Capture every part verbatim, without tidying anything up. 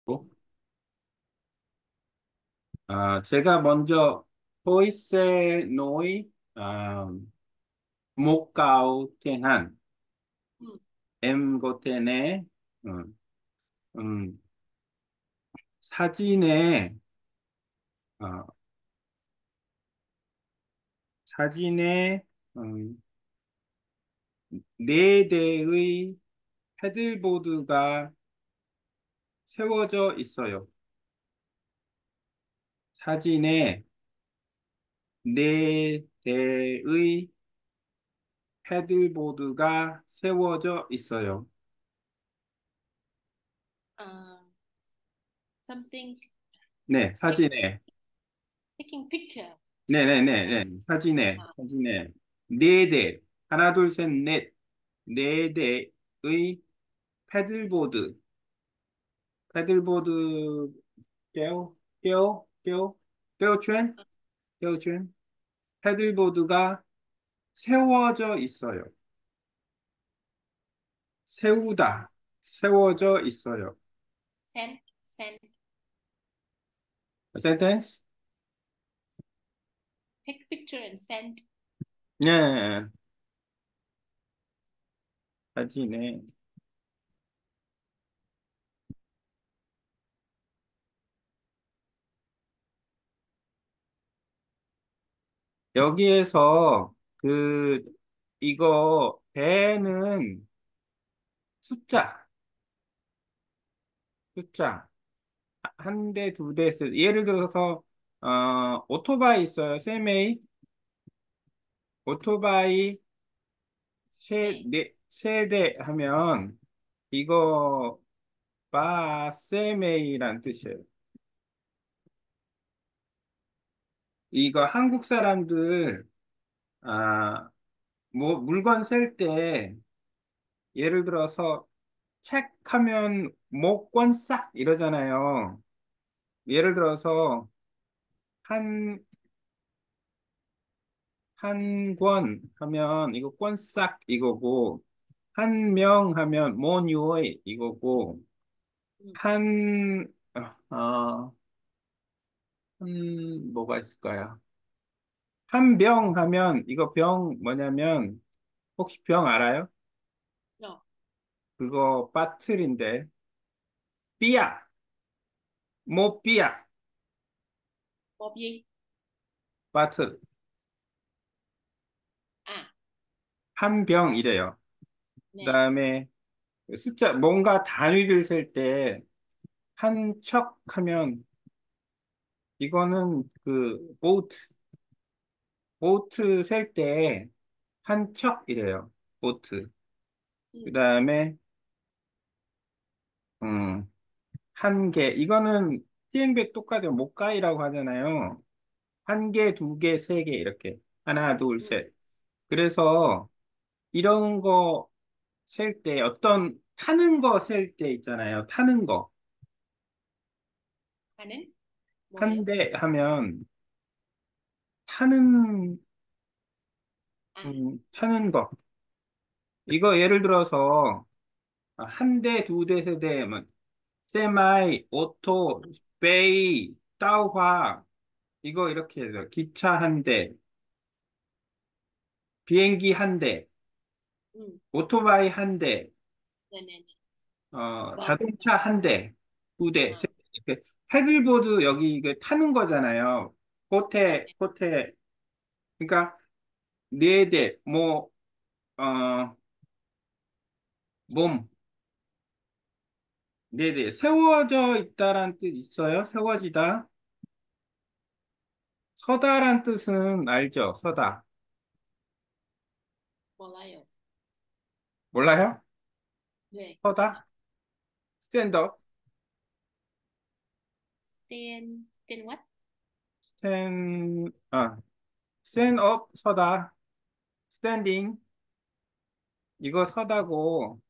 아, 제가 먼저 tôi sẽ nói à, một câu tiếng Hàn. Ừ. Em có thể nói 음, 음, 사진에 어, 사진에 음, 네 대의 패들보드가 세워져 있어요. 사진에 네 대의 패들보드가 세워져 있어요. Ờ, something 네, take, 사진에 taking picture. 네네네네. 사진에, Ờ, 사진에. 네 대. 하나, 둘, 셋, 넷. 네 대의 패들보드. 패들보드, 깨요? 깨요? 깨요? 깨어圈? ờ, 깨어圈? 패들보드가 세워져 있어요. 세우다. 세워져 있어요. send send 센텐스? take picture and send. 네. 사진에. 여기에서 그, 이거, 배는 숫자. 숫자. 한 대, 두 대, 세- 예를 들어서, 어, 오토바이 있어요. 세메이. 오토바이 세, 네, 네, 세 대 하면, 이거, 바, 세메이란 뜻이에요. 이거 한국 사람들, 아, 뭐, 물건 셀 때, 예를 들어서, 책 하면, 목권 싹 이러잖아요. 예를 들어서, 한, 한 권 하면, 이거 권 싹 이거고, 한 명 하면 모뉴의 이거고 ừ. 한, 어, 한 뭐가 있을까요? 한 병 하면 이거 병 뭐냐면 혹시 병 알아요? No, 그거 바틀인데 삐야 뭐 삐야 Bob gì? 바틀 À, 한 병이래요. nè, 그다음에 숫자 뭔가 단위를 셀 때 한 척 하면 이거는 그 보트 보트 셀 때 한 척이래요. 보트. 그 ừ. 다음에, 음, 한 개. 이거는 티엔비 똑같아요. 목가이라고 하잖아요. 한 개, 두 개, 세 개, 이렇게. 하나, 둘, Ừ. 셋. 그래서 이런 거 셀 때 어떤 타는 거 셀 때 있잖아요. 타는 거. 하는 한 뭐예요? 대 하면 타는, À, 음, 타는 거. 이거 예를 들어서 한 대, 두 대, 세 대, 뭐, 세마이, 오토, 베이, 따오화, 이거 이렇게 해서 기차 한 대, 비행기 한 대, ừ. 오토바이 한 대, Nè, nè, nè. 어, Rồi, 자동차 한 대, 두 대, 세 à, 대. 이렇게 패들보드 여기 이게 타는 거잖아요. nè, 호텔, nè. 호텔. 그러니까 네 대, 뭐, 어, 몸, 네 대. 세워져 있다란 뜻 있어요? 세워지다. 서다란 뜻은 알죠? 서다. 몰라요. 몰라요? 네, 서다? 스탠드업? stand, stand what? 스탠, 아, 스탠업, 서다. 스탠딩. 이거 서다고,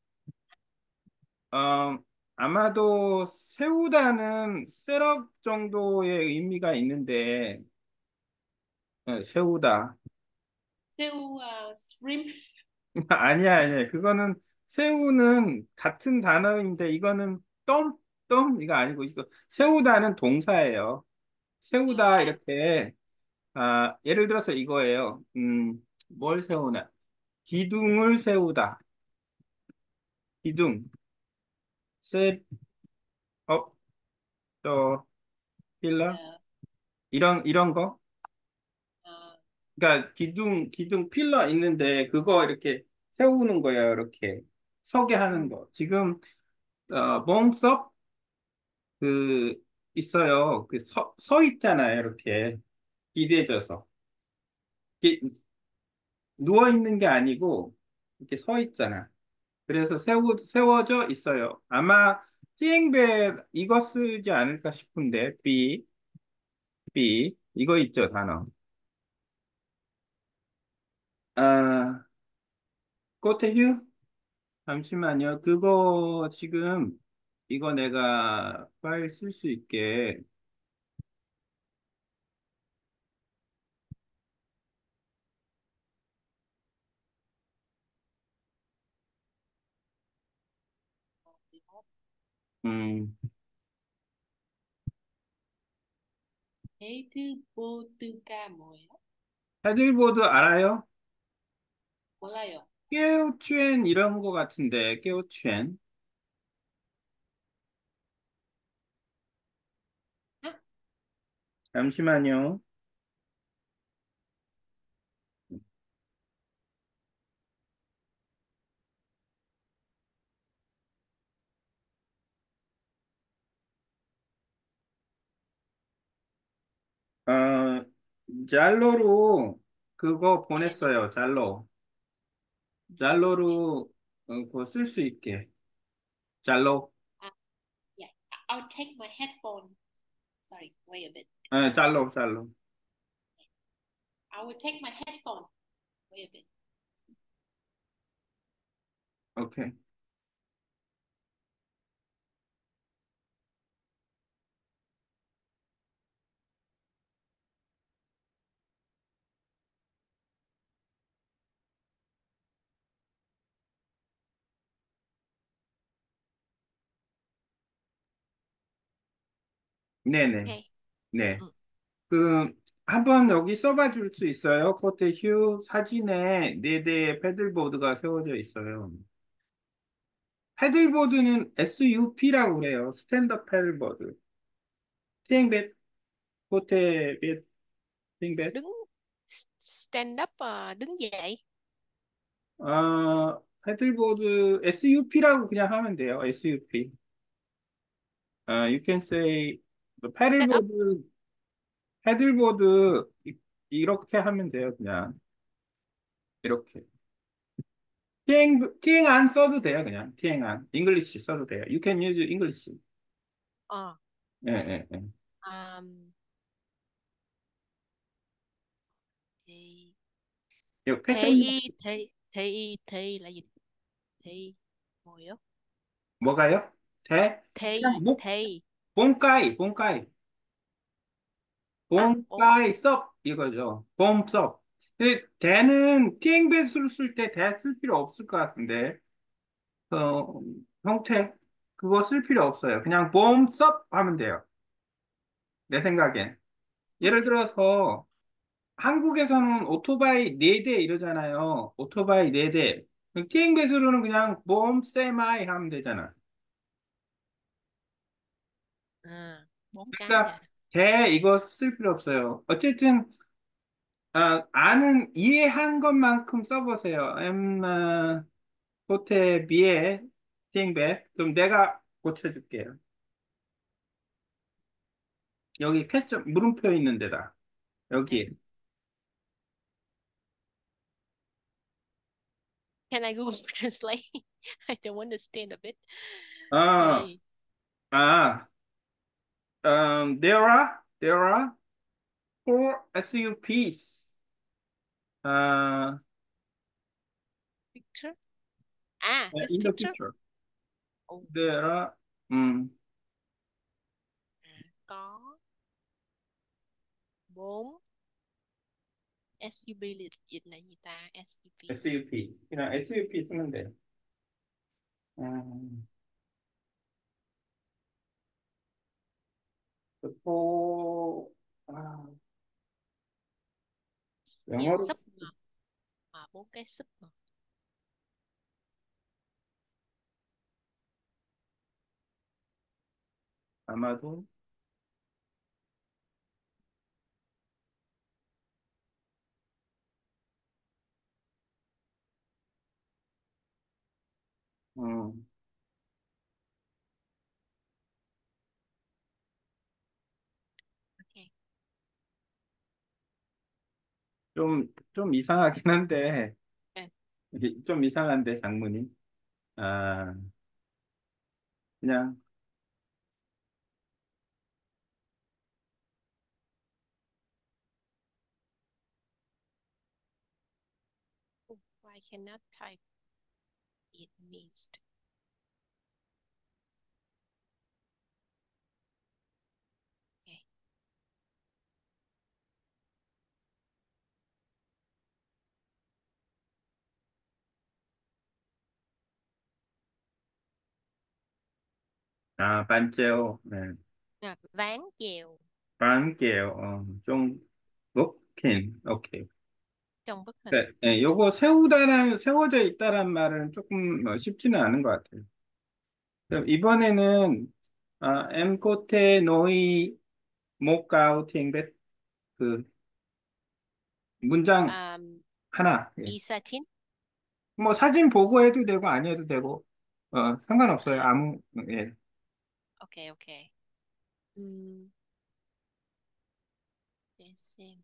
어, 아마도 세우다는 셋업 정도의 의미가 있는데, 어, 세우다. Siêu uh, shrimp. 아니야, 아니야. 그거는, 세우는 같은 단어인데, 이거는 덤? 똥 이거 아니고 이거 세우다는 동사예요. 아, 세우다 à, 이렇게 아 예를 들어서 이거예요. 음, 뭘 세우나? 기둥을 세우다. 기둥. 셋 업, 더 필러 the, 이런 이런 거. uh, 그러니까 기둥 기둥 필러 있는데 그거 이렇게 세우는 거예요. 이렇게 서게 하는 ừ, 거. 지금 어, 몸섭 그 있어요. 그 서 서 있잖아요. 이렇게 기대져서. 이게 누워 있는 게 아니고 이렇게 서 있잖아. 그래서 세워 세워져 있어요. 아마 티eng벨 이거 쓰지 않을까 싶은데 B B 이거 있죠 단어. 아 꼬태휴 잠시만요. 그거 지금 이거 내가 파일 쓸 수 있게 음 thế thứ vô tư ca 뭐예요? 패들보드 알아요? 몰라요. 깨우추엔 이런 거 같은데 깨우추엔 아, 잠시만요. 어 잘로로 그거 네네. 보냈어요. 잘로 잘로로 어, 그거 쓸 수 있게 잘로 아, yeah. I'll take my headphone. Sorry, wait a bit. 아 잘로 잘로 I will take my headphone. Wait a bit. 오케이 네네 Okay. 네. 응. 그, 한번 여기 써봐 줄 수 있어요? 코테 휴 사진에 네 대의 패들보드가 세워져 있어요. 패들보드는 에스유피라고 그래요. 스탠더 패들보드. 티eng벳, 코테 벳, 티eng벳. Đứng stand up à, đứng dậy. 어, 패들보드 에스유피라고 그냥 하면 돼요. 에스유피. 어, you can say, Set up. 패들보드, 패들보드, 이- 이렇게 하면 돼요. 그냥. 이렇게. 티행, 티행 안 써도 돼요, 그냥. 티행 안. 잉글리시 써도 돼요. You can use English. Ờ. 예, 예, 예. À, thì 이거 thị 패션, y thị thị y thị là gì? Thị 뭐예요? 뭐가요? 대? 그냥 thị 목, thị 봄가이, 봄가이. à ốm. 봄가이 썹, 이거죠. 봄 썹. 근데 대는 티행배수를 쓸 때 대 쓸 필요 없을 것 같은데, 어, 형태, 그거 쓸 필요 없어요. 그냥 봄 썹 하면 돼요. 내 생각엔. 예를 들어서, 한국에서는 오토바이 네 대 이러잖아요. 오토바이 네 대. 티행 배수로는 그냥 봄 세마이 하면 되잖아. À, bốn cái 그러니까 à. 대 이거 쓸 필요 없어요. 어쨌든 아, 아는 이해한 것만큼 써보세요. 엠 어, 호텔 비에 팅백. 그럼 내가 고쳐줄게요. 여기 퀘스천 물음표 있는 데다. Này, 여기. can I Google Translate? I don't understand a bit. 아, Thì 아, um, there are there are four 에스유피's. 아, picture. À, this in the picture. picture. Ồ, There are 음, à, có bốn ét u vê liệt dịch là gì ta? ét u vê. 에스유피. 그냥 에스유피 쓰면 돼요. 음, 포, 아, Dạ 영어로, súp ngọt. À, bốn cái súp ngọt. 아마도, 어, Ok. 좀, 좀 이상하긴 한데, À, 이게 좀 이상한데, 장문이. 아, 그냥, oh, I cannot type it missed. Okay. 아, 반째오, 네. À, ván chèo 반개요, 어, 좀, 오케이, 오케이. trong bức hình. 네, 네, 요거 세우다란, 세워져 있다란 말은 조금 어, 쉽지는 않은 것 같아요. 그럼 이번에는, 아, 엠코테 노이 모카우팅데, 그, 문장 À, 하나. 예. isatin. 뭐 사진 보고 해도 되고 아니 해도 되고, 어, 상관없어요. À, 아무, 예. ok ok. Ừm, để xem.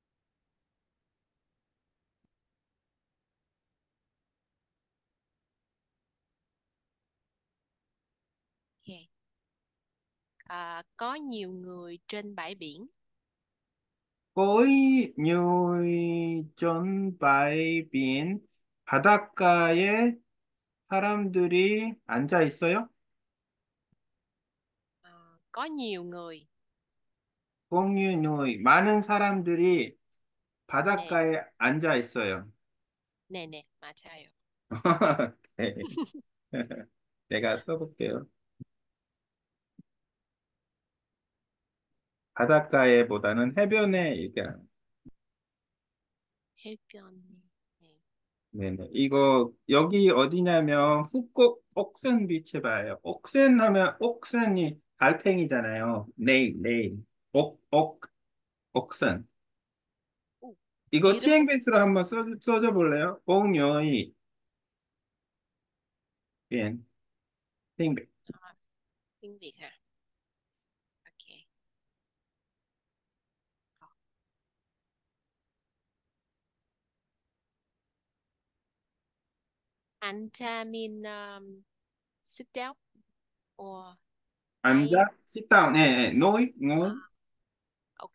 Ok. À, có nhiều người trên bãi biển. 거의 뉴전 바이빈 바닷가에 사람들이 앉아 있어요? À, có nhiều người. 공유노이 많은 사람들이 Nè, 바닷가에 앉아 있어요. nè nè, 맞아요. 네. 내가 써볼게요. 바닷가에보다는 해변에 얘기하는. 해변. 네. 네네. 이거 여기 어디냐면 푸꾸옥 옥센 비치 봐요. 옥센 하면 옥센이 달팽이잖아요. 네일 네일. 옥, 옥, 옥센. 오, 이거 이름 티앵베이스로 한번 써, 써줘 볼래요? 옥요이 비엔 티앵베이. à, tiếng Việt hả? Ok. Rồi. Antamin um, sit down or lying. 앉아, sit down. 예, 예. 노이, 노이. À, ok.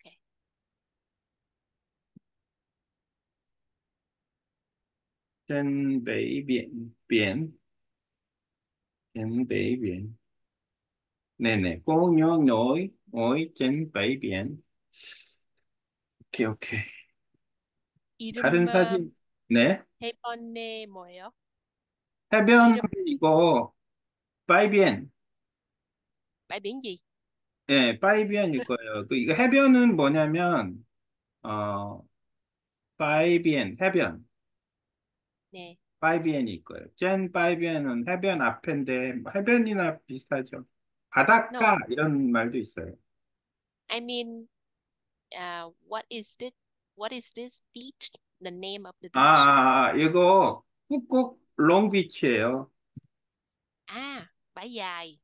trên bãi biển biển trên bãi biển này này cô nhớ nổi ngồi trên bãi biển 오케이 오케이 다른 이름 음, 사진 네 해변에 뭐예요? 해변 이름 이거 바이비엔 bãi biển gì? 예 바이비엔일 거예요 그 이거 해변은 뭐냐면 어 바이비엔 해변 네. 바이비엔일 거예요 젠 바이비엔은 해변 앞인데 뭐 해변이나 비슷하죠 No, 바닷가 이런 말도 있어요 I mean, uh, what is this? What is this beach? The name of the 아, beach? 아, 아 이거 꾹꾹 롱비치예요 À, bãi dài.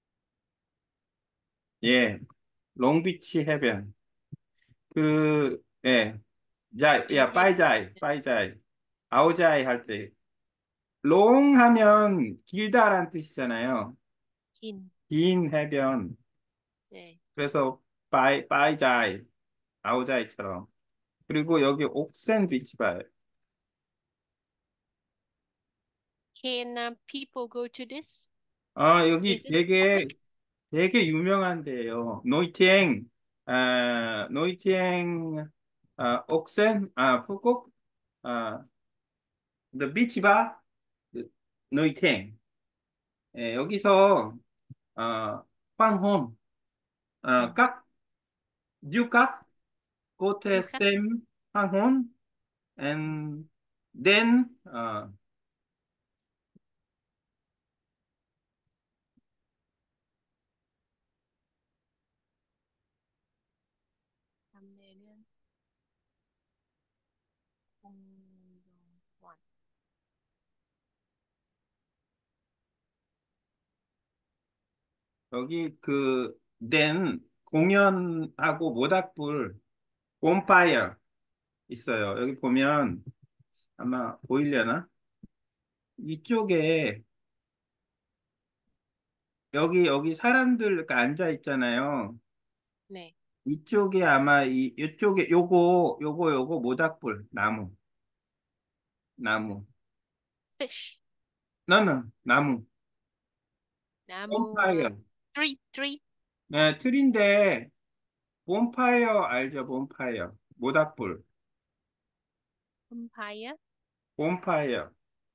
예, 롱비치 해변. 그, 예, 자, 이 야, 해, 빠이자이, 빠이자이. 아오자이 할 때. 롱 하면 길다란 뜻이잖아요. 긴. 긴 해변. 네. 그래서 빠이, 빠이자이, 아오자이처럼. 그리고 여기 옥센 비치 봐요. Can uh, people go to this? 아, Is 여기 it 되게, public? 되게 유명한 데예요. 노이티엥, 아, 노이티엥, 아, 옥센, 아, 푸콕, 아, the beach bar, 노이팅. 예, 여기서 어, 황혼, 어, Ừ. 깍 뉴각 고테 유카 셈 황혼 and then 어, 다음에는 공동원. 여기 그 then 공연하고 모닥불 본파이어 있어요. 여기 보면 아마 보이려나? 이쪽에 여기 여기 사람들 이렇게 앉아 있잖아요. 네. 이쪽에 아마 이 이쪽에 요거 요거 요거 모닥불 나무 나무 fish. 너는 나무 나무 본파이어 tree tree. 네 틀인데 본파이어 알죠? 본파이어 모닥불 Empire. 본파이어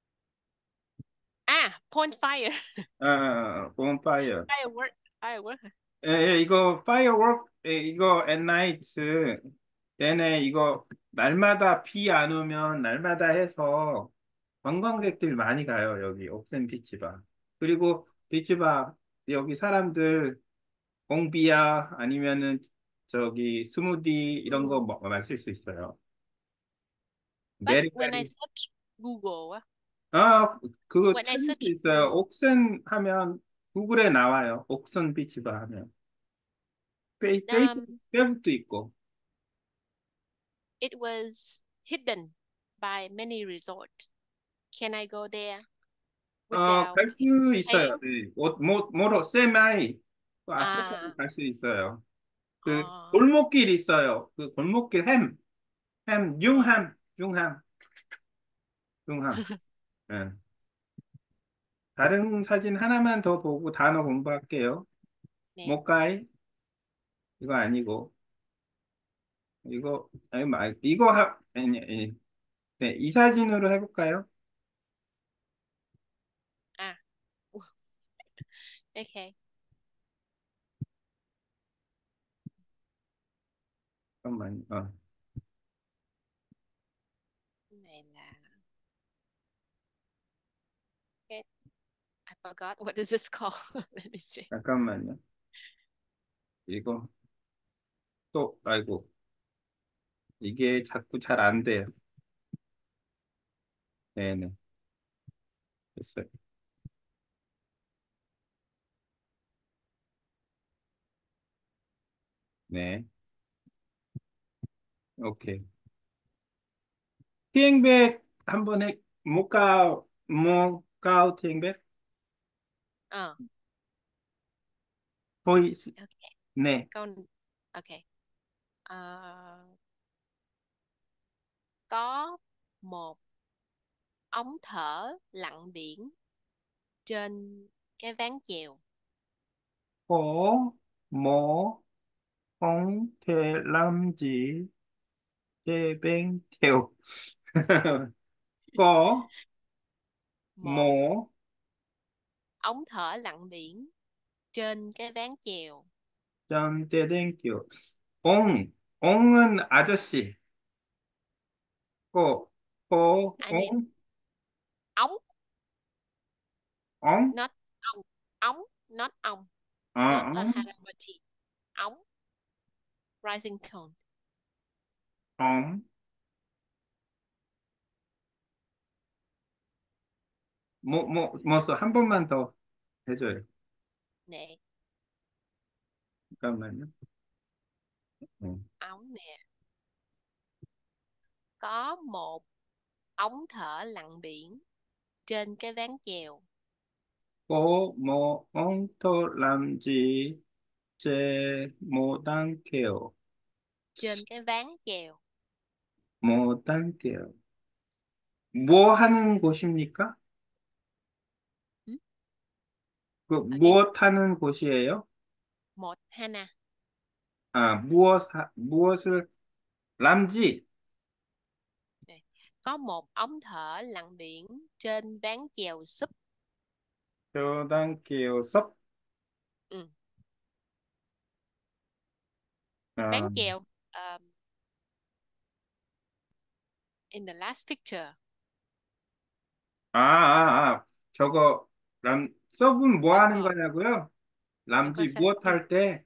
아, point fire. 어 본파이어 firework. firework. hả? 예, 예, 이거 파이어워크 예, 이거 at night 얘네 이거 날마다 비 안 오면 날마다 해서 관광객들 많이 가요 여기 옥센 비치바 그리고 비치바 여기 사람들 공비야 아니면은 저기 스무디 이런 거 음. 뭐- 마실 수 있어요 But when I 메리가리 search Google á, 아 그거 when I 찾을 수 search 있어요 Google, 옥센 하면 구글에 나와요 옥센 비치바 하면 페이, 페이스 um, 페북도 있고 it was hidden by many resorts. Can I go there 어, without 갈 수 있어요. paying? 네. 뭐, 뭐, 뭐로, 세마이. 그 앞에까지 아, 갈 수 있어요. 그, 아, 골목길 있어요. 그 골목길 햄, 햄, 네, 융함, 융함, 융함. 예. 다른 사진 하나만 더 보고 단어 공부할게요. 네. 모카이, 이거 아니고, 이거, 아니, 말, 이거 하, 아니, 아니. 네, 이 사진으로 해볼까요? À, ok. 잠깐만, 어, Cái này là cái I forgot what is this called. Let me see. 잠깐만요. 이거, 또, 아이고, 이게 자꾸 잘 안 돼요. 네네, 됐어요. 네, 오케이. 티행백 한 번에 못 가, 못 가우 티행백? Ờ, 거의, 스- ok. 네. Câu ok. Ờ, có một ống thở lặn biển trên cái ván chèo. có một không thể làm gì để bên theo. có Một một ống thở lặn biển trên cái ván chèo. 점 땡큐. 옹, 옹은 아저씨. 고, 고, I need 옹, ống, 옹, not ống, ống, not ống, 어, not a 옹, harmony. ống, rising tone. 옹. 뭐, 뭐, 뭐서 한 번만 더 해줘요. Nè, 잠깐만요. 응. ống nè. Có một ống thở lặn biển trên cái ván chèo. 고, 뭐, 엉터, 람지, 제, 못한게요. Trên cái ván chèo. 못한게요. 뭐 하는 곳입니까? Ừ? 그, Again. 무엇 하는 곳이에요? Một Hana. 아, 무엇, 하- 무엇을, 람지, Đây. Có một ống thở lặn biển trên ván chèo súp. 못한게요. 섭, Ừ. 아, Bánh kẹo. Um, in the last picture. 아, 아, 아, 저거, 람, 서브는 뭐 하는 저거, 거냐고요? 저거 람지 무엇 사진. 할 때,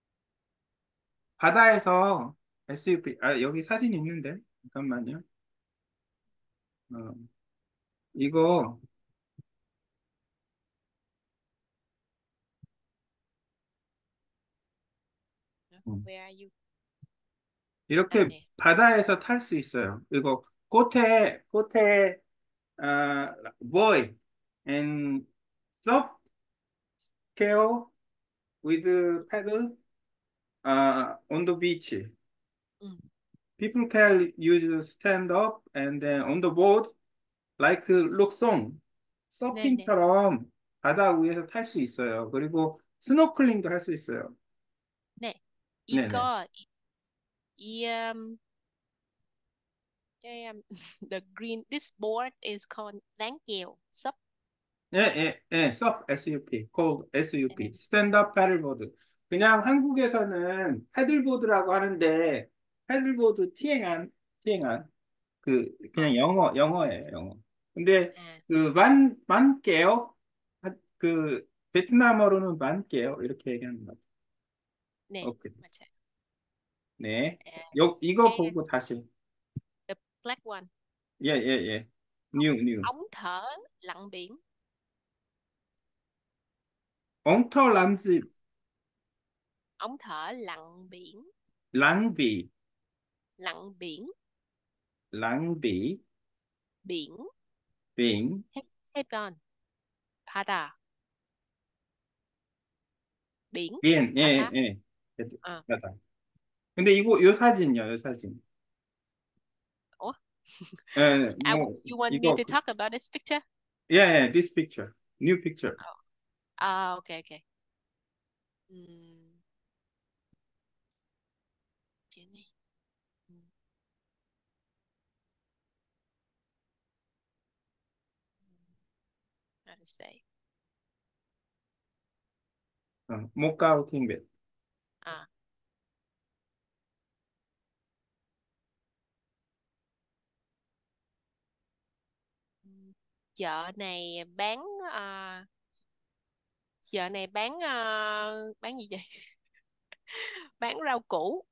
바다에서 에스유피, 아, 여기 사진 있는데? 잠깐만요. 어, 이거, 음, Where are you? 아, 이렇게 네. 바다에서 탈 수 있어요. 이거, 꽃에, 꽃에, 아, boy, and soft scale with paddle, uh, on the beach. 음, People can use stand up and then on the board like 록송, 네네. 서핑처럼 바다 위에서 탈 수 있어요. 그리고 스노클링도 할 수 있어요. 네. 네네. 이거, 이, 이, um, cái, um, the green, this board is called ván chèo, sub. 예, 예, 예, 서 에스유피, called 네네. 에스유피, 스탠드업 패들보드. 그냥 한국에서는 패들보드라고 하는데 패들보드 티행한, 티행한 그 어, 그냥 영어, 영어예요, 영어. 근데 아, 그 만, 만개요? 하- 그 베트남어로는 만개요? 이렇게 얘기하는 것 같아요. 네, 오케이. 맞아요. 네. 아, 요, 이거 cái, 보고 다시. the black one. 예, 예, 예. 뉴, 뉴. Ống thở lặn biển. 엉터 람지, Ống thở lặn biển. 랑비, Lặn biển. 랑비, Biển. 빙, 해, 해변. 바다. biển. 빈, 예, 바다. 예. 아, 맞다. 근데 이거, 요 사진요, 요 사진. ủa? 예, I, 뭐, you want me 이거, to talk about this picture? 예, 예, this picture. New picture. Oh. Ah, okay, okay. Ừm, chị này. Ừm, how to say? 어, 모카우 킹벳. À, ừm, chợ này bán à, chợ này bán à, bán gì vậy? Bán rau củ.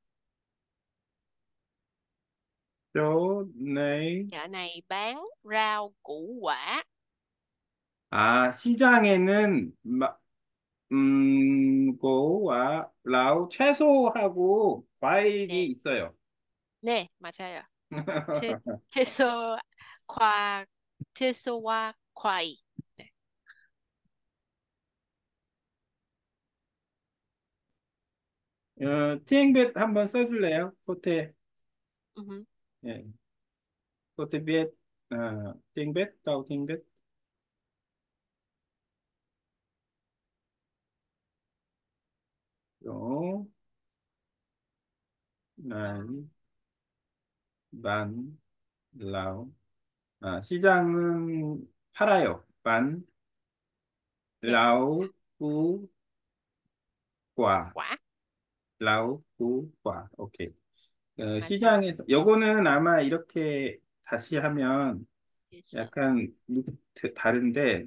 저, 네. Chợ này bán rau củ quả. 아, 시장에는, 마, 음, 고와 라우 채소하고 과일이 네, 있어요. 네, 맞아요. 채, 채소, 과, 채소와 과일. 네. 어, 티앵벳 한번 써줄래요? 코테, 음, 예, 코테비엣, 어, 티앵벳, 따오 티앵벳, 요, 어, 나이, 만, 라우. 아, 시장은 팔아요. 만, 네, 라우, 구, 과, quả. 라우, 구, 과. 오케이. 어, 맞아요. 시장에서, 요거는 아마 이렇게 다시 하면 채소. 약간 루트 다른데,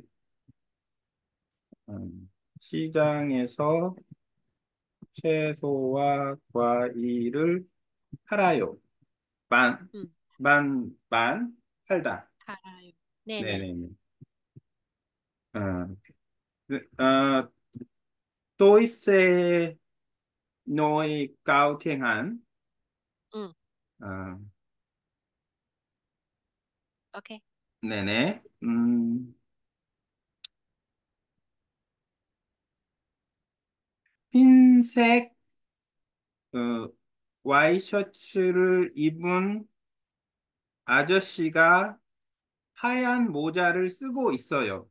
음, 시장에서 채소와 과일을 팔아요. 만, 음, 만, 만, 팔다. 알아요. 네네. 네네네. 어, 그, 어, 또이세 노이 까우팅한, 음, 어, ok. 네네. 음, 흰색, 어, 와이셔츠를 입은 아저씨가 하얀 모자를 쓰고 있어요.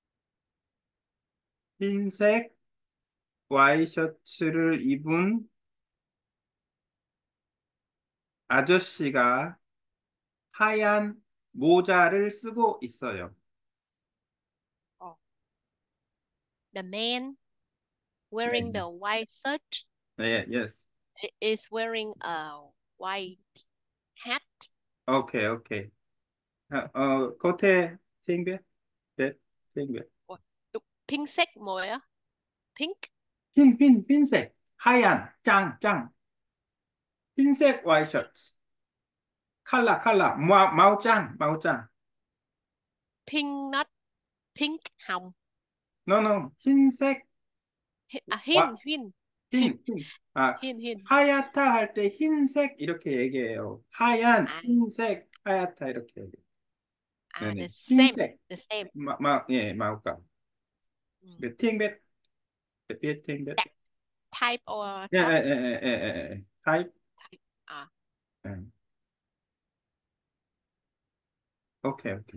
흰색 와이셔츠를 입은 아저씨가 하얀 모자를 쓰고 있어요. Ồ. The man 네, wearing the white shirt 네, yes. is wearing a white hat. 오케이, 오케이. 어, 어, 겉에 생배? 네, 생배. 어, 핑색 뭐예요? Pink? 흰, 흰, 흰색. 하얀, 짱, 짱. 흰색 와이셔츠. 칼라, 칼라. 마, 마오짱, 마오짱. Pink not pink hồng. 노노, 흰색, Hi- 아, 와, 흰, 흰, 흰, 흰. 아, 흰, 흰. 하얗다 할 때 흰색 이렇게 얘기해요. 하얀, 아, 흰색, 하얗다 이렇게 얘기해요. à, the 네네. same, 흰색. the same. 마, 마, 예, 마오까. Ừ. 그 팅벳, biết 팅벳. That type or 예, 예, top? 예, 예, 예, 예. 예. 타입. Type. À, 예. 오케이, 오케이.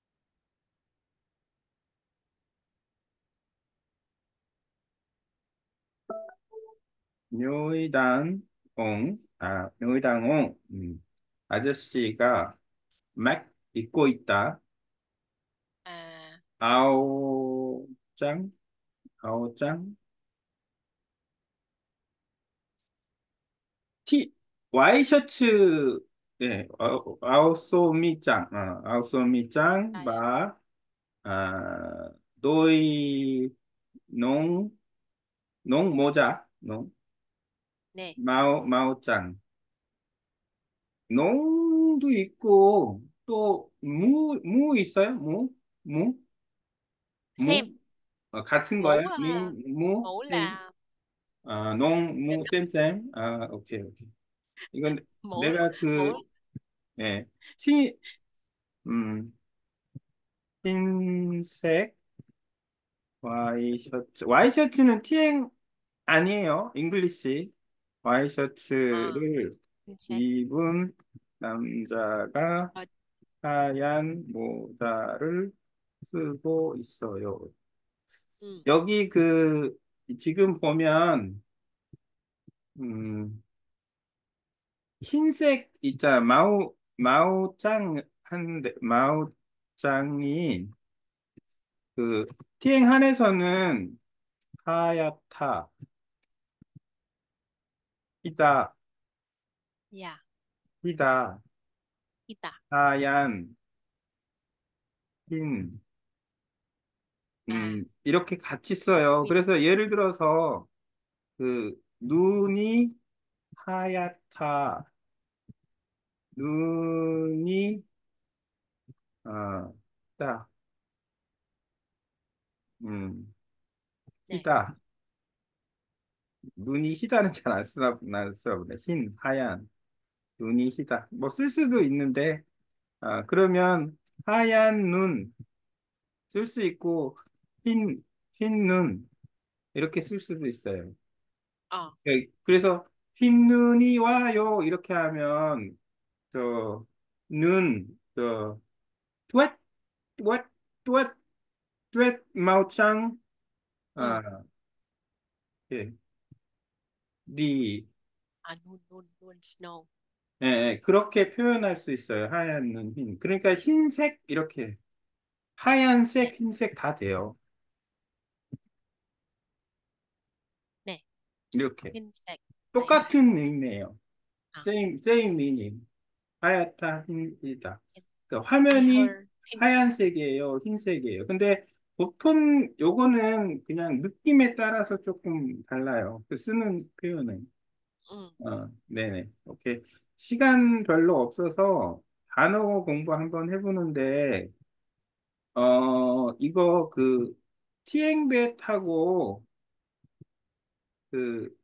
묘의당 옹, 아, 묘의당 옹, 음, 아저씨가 맥 입고 있다. à, 아오짱, 아오짱, 티, 와이셔츠, 예, 어, 아오소미짱, 어, 아오소미짱, đây. 마, 아, 노이, 농, 농 모자, 농, Nè, 마오, 마오짱. 농도 있고, 또, 무, 무 있어요? 무? 무? 무? xem. 어, 같은 거야? Mũ, à, 무, 무, mũ 쌤? là 아, 농, 무, 쌤, 쌤? 아, 오케이, 오케이. 이건 mũ, 내가 mũ. 그, 예, 티, 음, 흰색 와이셔츠. 와이셔츠는 티행 아니에요. 잉글리시. À, 와이셔츠를 chính xác. 입은 남자가 Ờ, 하얀 모자를 쓰고 있어요. ừ, 여기 그, 지금 보면, 음, 흰색 있잖아. 마우, 마우짱 한데, 마우짱이 그, 티행 한에서는 하얗다, 희다, dạ, 희다, y tả. 하얀, 흰, À, 음, 이렇게 같이 써요. y- 그래서 예를 들어서, 그, 눈이 하얗다, 눈이, 어, 딱, 음, nè, 희다. 눈이 희다는 잘 안 쓰나, 안 쓰나 보네. 흰, 하얀, 눈이 희다. 뭐 쓸 수도 있는데, 아, 그러면 하얀 눈 쓸 수 있고, 흰, 흰 눈, 이렇게 쓸 수도 있어요. ờ, 예, 그래서 흰 눈이 와요. 이렇게 하면, 저, 눈, 저, 뚜엣, 뚜엣, 뚜엣, 뚜엣, 마오짱, ừ. 아, 예, 리, À, nun, nun, nun, snow. 예, 예, 그렇게 표현할 수 있어요. 하얀 눈, 흰. 그러니까 흰색, 이렇게. Nè, 하얀색, 흰색 다 돼요. nè, 이렇게. pin sạch. Đấy. 똑같은 의미예요. À, same, same meaning. 하얗다, 흰이다. em- 그러니까 I 화면이 heard pink. 하얀색이에요, 흰색이에요. 근데 보통 요거는 그냥 느낌에 따라서 조금 달라요. 그 쓰는 표현은. Ừ, 어, 네네. 오케이. 시간 별로 없어서 단어 공부 한번 해보는데, 어, 이거 그, 티앵벳하고 그,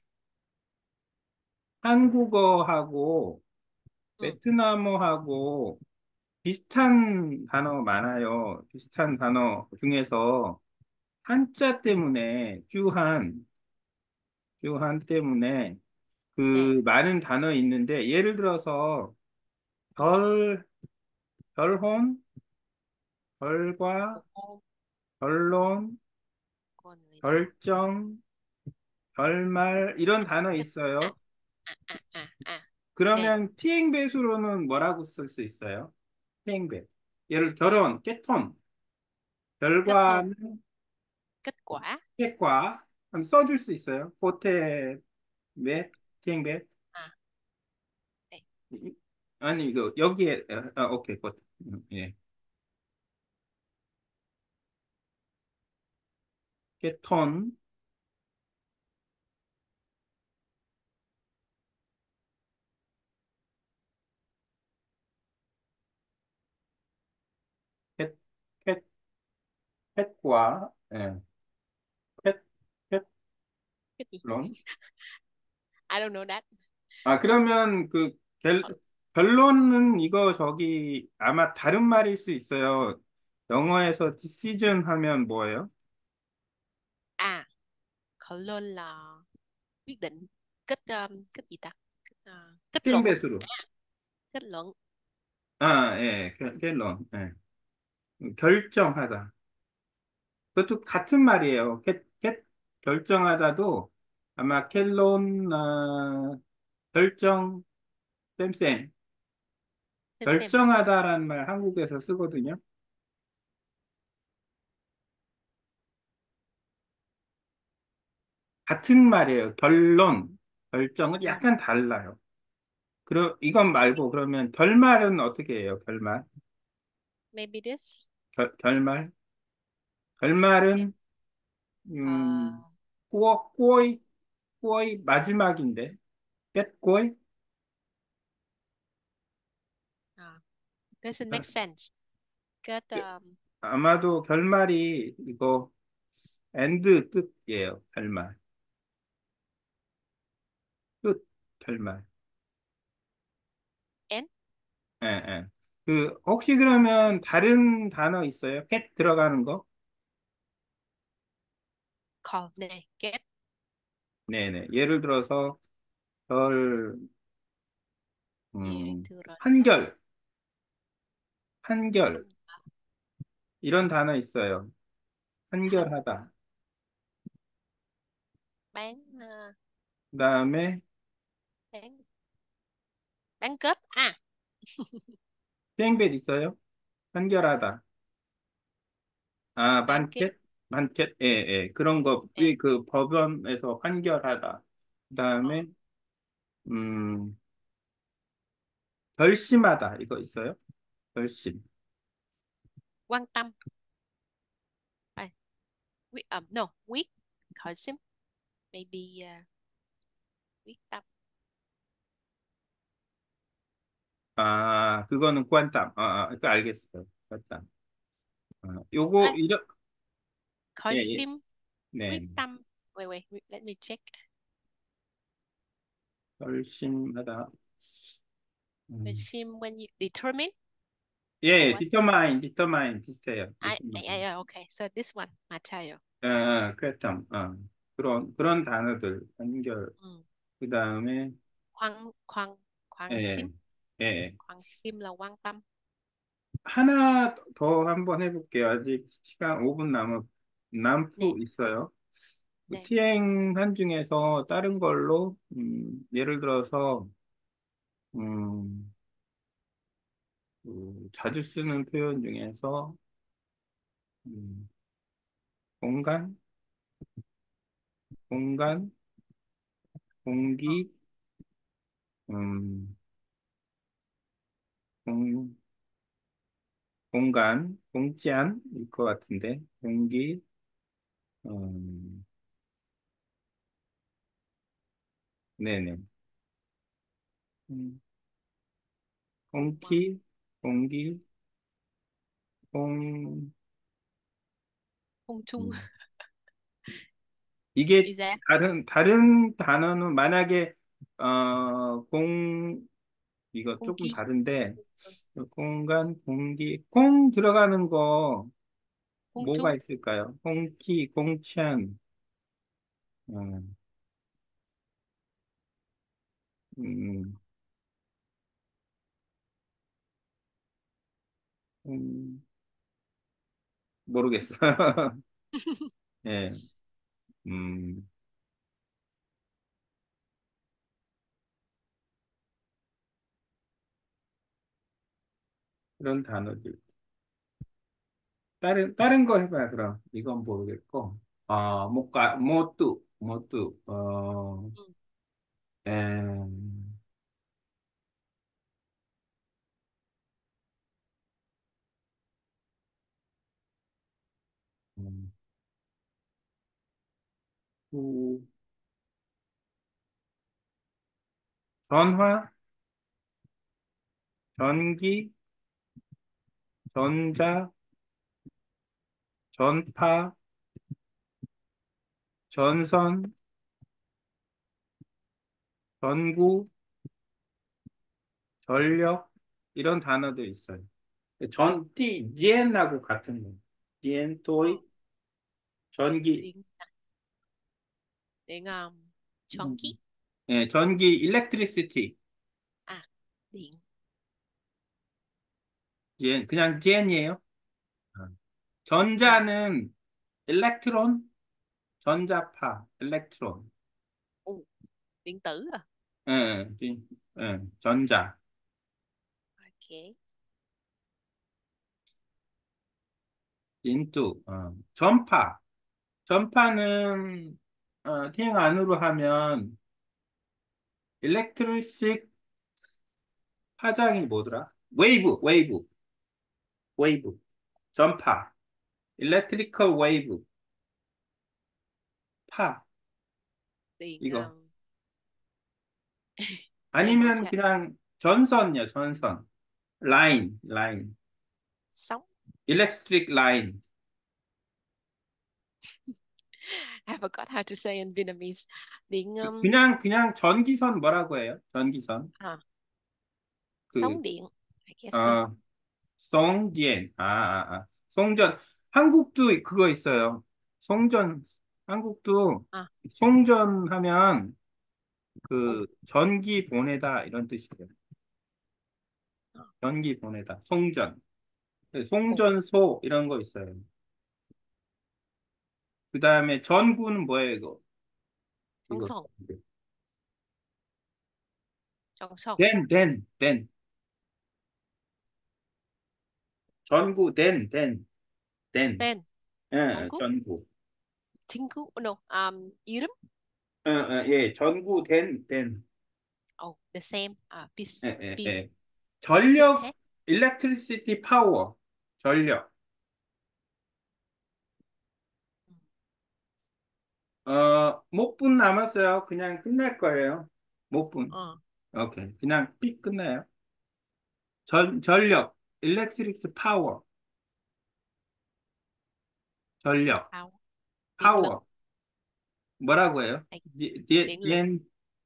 한국어하고 ừ, 베트남어하고 비슷한 단어 많아요. 비슷한 단어 중에서 한자 때문에, 쭈한, 쭈한 때문에 nè, 그 많은 단어 있는데, 예를 들어서 ừ. 결, 결혼, 결과, Cô, 결론, con gì ta? 결정, 결말, 이런 단어 À, à, 있어요. à, à, à. Nè, 그러면 티eng배수로는 뭐라고 쓸 수 있어요? 티eng배. 예를 결혼, 깨톤, kết hôn, 결과는 kết quả. kết quả. 한번 써줄 수 있어요? 보태, 몇? 티앵벳? À, đây. 아니, 이거, 여기에, 아, 아, 오케이, 굿. 음, 예. 캐톤, 캣, 캣, 캣과, 예, 캣, Cái gì? 캣론. I don't know that. 아, 그러면 그, 결, Ờ, 결론은 이거 저기 아마 다른 말일 수 있어요. 영어에서 decision 하면 뭐예요? À, Colon là quyết định, kết um, kết gì ta? Kết, ờ, kết luận. 티앵벳으로. À, kết luận. 아, 예, 결- 결론. 예. 결정하다. 그것도 같은 말이에요. 캣, 캣, 결정하다도 아마 켈론, 아, 결정, 쌤쌤. Xem xem. 결정하다라는 말 한국에서 쓰거든요. 같은 말이에요. 결론, 결정은 Ừ. 약간 달라요. 그럼 이건 Maybe, 말고 그러면 결말은 어떻게 해요? 결말? maybe this. 결, 결말? Okay. 결말은 Ờ, 음, 꾸어, 꾸어이, 꾸어이 마지막인데. 깻 꾸어이? à, doesn't make sense. Kết um, 아마도 결말이 이거 엔드 뜻이에요. 결말. 끝, 결말. end. 예, 예. 그 혹시 그러면 다른 단어 있어요? 캣 들어가는 거? Call này. Kết. 네네. 예를 들어서 결, 예를 음, 들어서 판결, 판결 한 이런 단어 있어요. 한 판결하다. bán ờ, 그다음에 bán bán kết. À, 땡뱃 있어요? 판결하다. 아, bán kết. 반켓, 반켓, 예, 예. 그런 거, Ê, 그 그 법원에서 판결하다. ờ, 그다음에 음, 결심하다. 이거 있어요? 결심. quan tâm. À, quyết um, no, quyết khởi xướng. Maybe uh, quyết tâm. 아, 그거는 꽌땀. 아, 아, 그 알겠어요. 꽌땀. 아, À, 요거 이런 예, khởi 예. xướng, 네. quyết tâm. Wait, wait, wait, let me check. 결심하다. Khởi 음. xướng when you determine or 예, what? determine, determine 비슷해요. I, determine. I, I, okay, so this one, material. 아, 아, 꽌땀. 아, 그런 그런 단어들 한결. Ừ. 그다음에 Khoan, khoan, khoan xím. 예. 예. Khoan xím là quan tâm. 하나 더 한번 해볼게요. 아직 시간 오 분 남은 Nè, 남고 있어요. 그 nè, 티행한 중에서 다른 걸로 음, 예를 들어서 음, 그 자주 쓰는 표현 중에서 음, 공간, 공간, ờ, 공기, 음, 공, 공간, 공짠일 것 같은데 공기, 음, 네네, 음, quan, 공기, 공기, 공, không chung. 음. 이게 Is that 다른 다른 단어는 만약에 어, 공 이거 không 조금 khí? 다른데 공간, 공기, 공 들어가는 거 Không 뭐가 chung. 있을까요? 공기, 공찬, 음, 음, 음, 모르겠어. 예, 음, 그런 단어들. 다른 다른 거 해봐요. 그럼 이건 모르겠고, 아, 못가, 못도, 못도, 어, Ừ. 에, 전화, 전기, 전자, 전파, 전선, 전구, 전력 이런 단어도 있어요. 전, 띠, 지엔하고 같은 거. 지엔, Ờ, 토이, 전기, điện điện um, 음, 전기. 예, 전기, electricity, À, điện. 지엔, 그냥 지엔이에요. 아. Ừ. 전자는 일렉트론, 전자파, 일렉트론. Ồ, điện tử à? 예, 지- 예, 전자, Ok. 인투, 어, 전파. 전파는 어, 팅 안으로 하면 일렉트리식 파장이 뭐더라? 웨이브, 웨이브, 웨이브, 전파, 일렉트리컬 웨이브, 파, Điện 이거. um, điện 아니면 cha- 그냥 전선이요, 전선. 라인, 라인. sóng. 일렉트릭 라인. I forgot how to say in Vietnamese. Điện um, 그냥, 그냥 전기선 뭐라고 해요? 전기선. à, 그, sóng điện. I guess so. 어, 송디엔. 아, 아, 아. 송전. 한국도 그거 있어요. 송전. 한국도 À, 송전 하면 ồ, 그 전기 보내다 이런 뜻이에요. à, 전기 보내다. 송전. ồ, 송전소 이런 거 있어요. 그 다음에 전구는 뭐예요, 이거? 이거. 전선. 전선. 된, 된, 된. 전구, 된, 된, 된. Tên. 예, 전구. 전구. 친구. Oh, no. Um, 이름. 예, 예, 예, 전구, 된, 된. Oh, the same. À, bis, 예, 예, bis, 예. 전력, 비슷해. electricity power. 전력. 어, 목 분 남았어요. 그냥 끝낼 거예요. 목 분. Ờ, 오케이. 그냥 삑 끝나요. 전, 전력, electric power. 전력, power. Điện lực. 파워. 뭐라고 해요? Đây, 디, 디, điện lực. 디엔,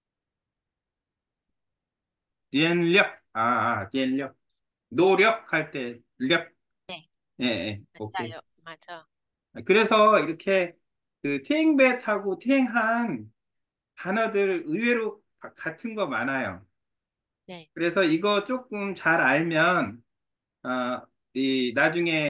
디엔력. 아, 아, 디엔력. 노력할 때, 력. Nè, 예, 예, 오케이. 맞아요. 맞아. 그래서 이렇게 그 티행벳하고 티행한 단어들 의외로 가- 같은 거 많아요. 네. 그래서 이거 조금 잘 알면, 어, 이, 나중에